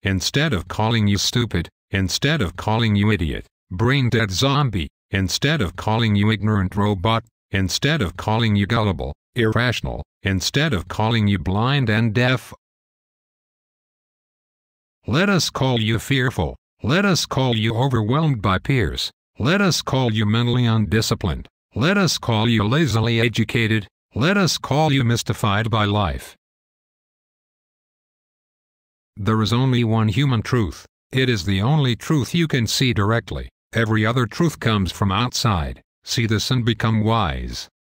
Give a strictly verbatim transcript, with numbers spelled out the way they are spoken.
instead of calling you stupid, instead of calling you idiot, brain-dead zombie, instead of calling you ignorant robot, instead of calling you gullible, irrational, instead of calling you blind and deaf. Let us call you fearful. Let us call you overwhelmed by peers. Let us call you mentally undisciplined. Let us call you lazily educated. Let us call you mystified by life. There is only one human truth. It is the only truth you can see directly. Every other truth comes from outside. See this and become wise.